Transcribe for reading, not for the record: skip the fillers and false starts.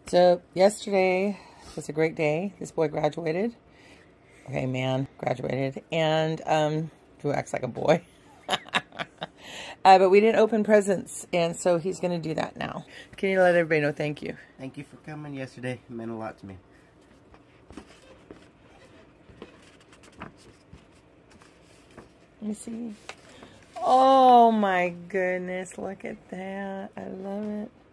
So yesterday was a great day. This boy graduated. Okay, man, graduated. And who acts like a boy. But we didn't open presents, and so he's going to do that now. Can you let everybody know thank you? Thank you for coming yesterday. It meant a lot to me. Let me see. Oh my goodness, look at that. I love it.